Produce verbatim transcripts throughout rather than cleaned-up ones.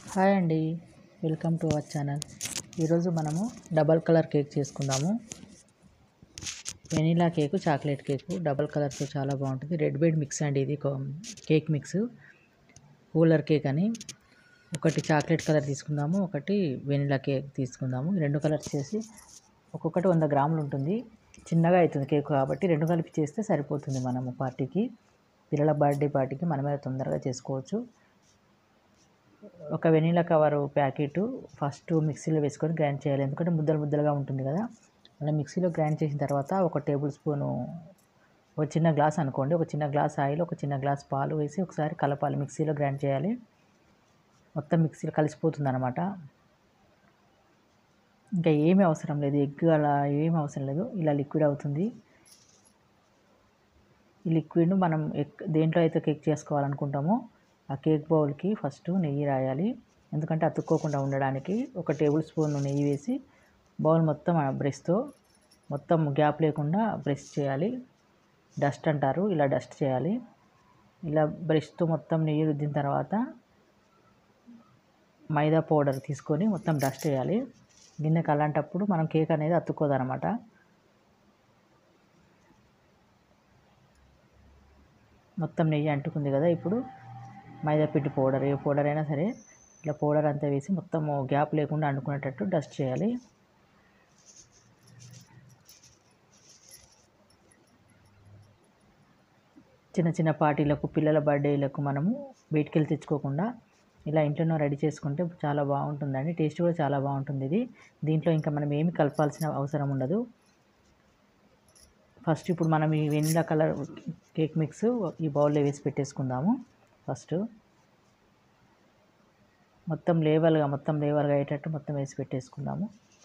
Hi అండి, welcome to our channel. ఈరోజు మనము డబల్ కలర్ కేక్ చేసుకుందాము. Vanilla cake, chocolate cake double కలర్తో చాలా బాగుంటుంది. రెడ్ బెడ్ మిక్స్ అండి, ఇది కేక్ మిక్స్. కూలర్ కేక్ అని ఒకటి చాక్లెట్ కలర్ తీసుకుందాము, ఒకటి వెనీలా కేక్ తీసుకుందాము. రెండు కలర్స్ చేసి ఒక్కొక్కటి వంద గ్రాములు ఉంటుంది. చిన్నగా అవుతుంది కేక్ కాబట్టి రెండు కలిపి చేస్తే సరిపోతుంది. మనము పార్టీకి, పిల్లల బర్త్డే పార్టీకి మనమే తొందరగా చేసుకోవచ్చు. ఒక వెనీలా కవరు ప్యాకెట్ ఫస్ట్ మిక్సీలో వేసుకొని గ్రైండ్ చేయాలి, ఎందుకంటే ముద్దలు ముద్దలుగా ఉంటుంది కదా. అలా మిక్సీలో గ్రైండ్ చేసిన తర్వాత ఒక టేబుల్ స్పూను, ఒక చిన్న గ్లాస్ అనుకోండి, ఒక చిన్న గ్లాస్ ఆయిల్, ఒక చిన్న గ్లాస్ పాలు వేసి ఒకసారి కలపాలి. మిక్సీలో గ్రైండ్ చేయాలి, మొత్తం మిక్సీలో కలిసిపోతుంది అన్నమాట. ఇంకా ఏమీ అవసరం లేదు, ఎగ్ అలా ఏమీ అవసరం లేదు, ఇలా లిక్విడ్ అవుతుంది. ఈ లిక్విడ్ను మనం ఎగ్ దేంట్లో అయితే కేక్ చేసుకోవాలనుకుంటామో ఆ కేక్ బౌల్కి ఫస్ట్ నెయ్యి రాయాలి, ఎందుకంటే అతుక్కోకుండా ఉండడానికి. ఒక టేబుల్ స్పూన్ నెయ్యి వేసి బౌల్ మొత్తం బ్రష్తో మొత్తం గ్యాప్ లేకుండా బ్రష్ చేయాలి. డస్ట్ అంటారు, ఇలా డస్ట్ చేయాలి. ఇలా బ్రష్తో మొత్తం నెయ్యి రుద్దిన తర్వాత మైదా పౌడర్ తీసుకొని మొత్తం డస్ట్ చేయాలి గిన్నెకి. అలాంటప్పుడు మనం కేక్ అనేది అతుక్కోదన్నమాట. మొత్తం నెయ్యి అంటుకుంది కదా, ఇప్పుడు మైదా పిండి పౌడర్, ఏ పౌడర్ అయినా సరే ఇట్లా పౌడర్ అంతా వేసి మొత్తం గ్యాప్ లేకుండా అంటుకునేటట్టు డస్ట్ చేయాలి. చిన్న చిన్న పార్టీలకు, పిల్లల బర్త్డేలకు మనము బయటికి వెళ్ళి తెచ్చుకోకుండా ఇలా ఇంట్లోనే రెడీ చేసుకుంటే చాలా బాగుంటుందండి. టేస్ట్ కూడా చాలా బాగుంటుంది ఇది. దీంట్లో ఇంకా మనం ఏమి కలపాల్సిన అవసరం ఉండదు. ఫస్ట్ ఇప్పుడు మనం ఈ వెనిలా కలర్ కేక్ మిక్స్ ఈ బౌల్లో వేసి పెట్టేసుకుందాము. ఫస్ట్ మొత్తం లేవల్గా మొత్తం లేవల్గా అయ్యేటట్టు మొత్తం వేసి పెట్టేసుకుందాము.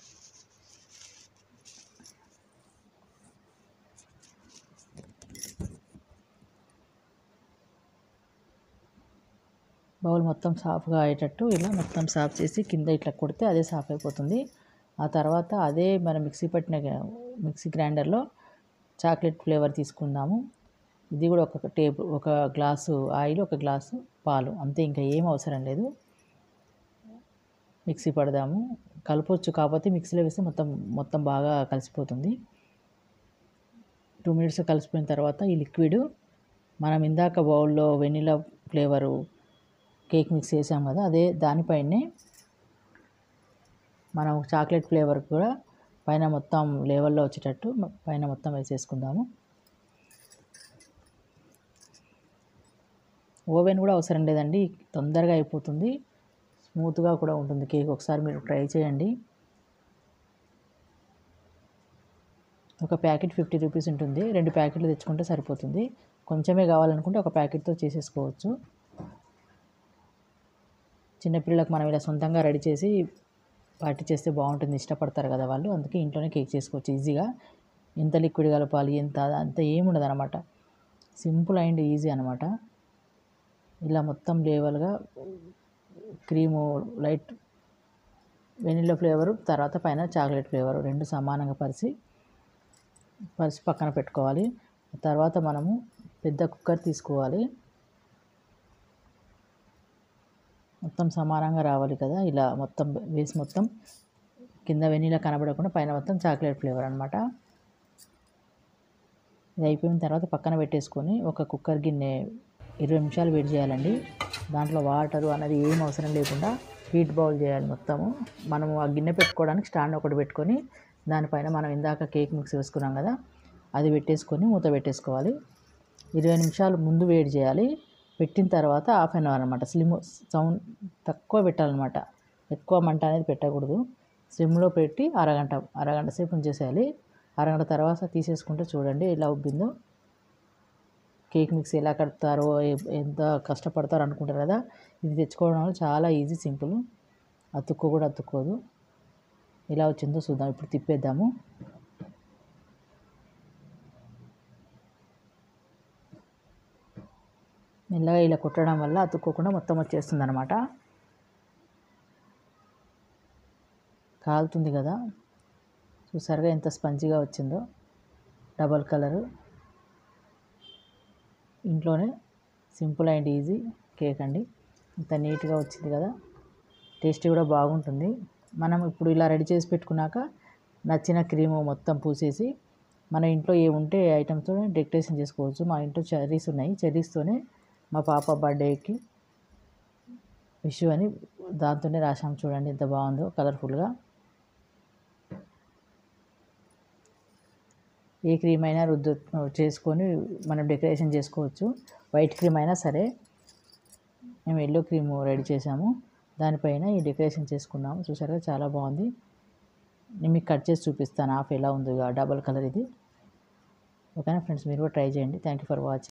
బౌల్ మొత్తం సాఫ్గా అయ్యేటట్టు ఇలా మొత్తం సాఫ్ చేసి కింద ఇట్లా కొడితే అదే సాఫ్ అయిపోతుంది. ఆ తర్వాత అదే మనం మిక్సీ పట్టిన మిక్సీ గ్రైండర్లో చాక్లెట్ ఫ్లేవర్ తీసుకుందాము. ఇది కూడా ఒక టేబుల్, ఒక గ్లాసు ఆయిల్, ఒక గ్లాసు పాలు, అంతే, ఇంకా ఏం అవసరం లేదు. మిక్సీ పడదాము, కలపొచ్చు, కాకపోతే మిక్సీలో వేస్తే మొత్తం మొత్తం బాగా కలిసిపోతుంది. టూ మినిట్స్ కలిసిపోయిన తర్వాత ఈ లిక్విడ్ మనం ఇందాక బౌల్లో వెనిలా ఫ్లేవరు కేక్ మిక్స్ వేసాం కదా, అదే దానిపైనే మనం చాక్లెట్ ఫ్లేవర్ కూడా పైన మొత్తం లెవెల్లో వచ్చేటట్టు పైన మొత్తం వేసేసుకుందాము. ఓవెన్ కూడా అవసరం లేదండి, తొందరగా అయిపోతుంది, స్మూత్గా కూడా ఉంటుంది కేక్. ఒకసారి మీరు ట్రై చేయండి. ఒక ప్యాకెట్ ఫిఫ్టీ రూపీస్ ఉంటుంది, రెండు ప్యాకెట్లు తెచ్చుకుంటే సరిపోతుంది. కొంచెమే కావాలనుకుంటే ఒక ప్యాకెట్తో చేసేసుకోవచ్చు. చిన్నపిల్లలకు మనం ఇలా సొంతంగా రెడీ చేసి పార్టీ చేస్తే బాగుంటుంది, ఇష్టపడతారు కదా వాళ్ళు, అందుకే ఇంట్లోనే కేక్ చేసుకోవచ్చు ఈజీగా. ఎంత లిక్విడ్ కలపాలి, ఎంత అంత ఏముండదు అనమాట, సింపుల్ అండ్ ఈజీ అనమాట. ఇలా మొత్తం లేవల్గా క్రీము, లైట్ వెనిలా ఫ్లేవరు, తర్వాత పైన చాక్లెట్ ఫ్లేవరు రెండు సమానంగా పరిచి పరిచి పక్కన పెట్టుకోవాలి. తర్వాత మనము పెద్ద కుక్కర్ తీసుకోవాలి, మొత్తం సమానంగా రావాలి కదా, ఇలా మొత్తం వేసి మొత్తం కింద వెనీలా కనబడకుండా పైన మొత్తం చాక్లెట్ ఫ్లేవర్ అనమాట. ఇది అయిపోయిన తర్వాత పక్కన పెట్టేసుకొని ఒక కుక్కర్ గిన్నె ఇరవై నిమిషాలు వేడి చేయాలండి. దాంట్లో వాటరు అన్నది ఏం అవసరం లేకుండా హీట్ బౌల్ చేయాలి మొత్తము. మనము ఆ గిన్నె పెట్టుకోవడానికి స్టాండ్ ఒకటి పెట్టుకొని దానిపైన మనం ఇందాక కేక్ మిక్స్ వేసుకున్నాం కదా, అది పెట్టేసుకొని మూత పెట్టేసుకోవాలి. ఇరవై నిమిషాలు ముందు వేడి చేయాలి, పెట్టిన తర్వాత హాఫ్ అన్ అవర్ అనమాట. స్లిమ్ సౌండ్ తక్కువ పెట్టాలన్నమాట, ఎక్కువ మంట అనేది పెట్టకూడదు. స్లిమ్లో పెట్టి అరగంట అరగంట సేపు ఉంచేసేయాలి. అరగంట తర్వాత తీసేసుకుంటే చూడండి ఎలా ఉబ్బిందో. కేక్ మిక్స్ ఎలా కడుపుతారో, ఎంత కష్టపడతారో అనుకుంటారు కదా, ఇది తెచ్చుకోవడం వల్ల చాలా ఈజీ, సింపుల్, అతుక్కో కూడా అతుక్కోదు. ఎలా వచ్చిందో చూద్దాం, ఇప్పుడు తిప్పేద్దాము. మెల్లగా ఇలా కొట్టడం వల్ల అతుక్కోకుండా మొత్తం వచ్చేస్తుంది అనమాట. కాలుతుంది కదా, చూసారుగా ఎంత స్పంజిగా వచ్చిందో. డబల్ కలరు ఇంట్లోనే సింపుల్ అండ్ ఈజీ కేక్ అండి, ఇంత నీట్గా వచ్చింది కదా. టేస్ట్ కూడా బాగుంటుంది. మనం ఇప్పుడు ఇలా రెడీ చేసి పెట్టుకున్నాక నచ్చిన క్రీము మొత్తం పూసేసి మన ఇంట్లో ఏ ఉంటే ఐటమ్స్తో డెకరేషన్ చేసుకోవచ్చు. మా ఇంట్లో చెర్రీస్ ఉన్నాయి, చెర్రీస్తోనే మా పాప బర్త్డేకి విష్ అని దాంతోనే రాసాము. చూడండి ఎంత బాగుందో కలర్ఫుల్గా. ఏ క్రీమ్ అయినా రుద్దు చేసుకొని మనం డెకరేషన్ చేసుకోవచ్చు. వైట్ క్రీమ్ అయినా సరే. మేము ఎల్లో క్రీమ్ రెడీ చేసాము, దానిపైన ఈ డెకరేషన్ చేసుకున్నాము. చూసారా చాలా బాగుంది. నేను మీకు కట్ చేసి చూపిస్తాను హాఫ్ ఎలా ఉందో డబల్ కలర్ ఇది. ఓకేనా ఫ్రెండ్స్, మీరు కూడా ట్రై చేయండి. Thank you for watching.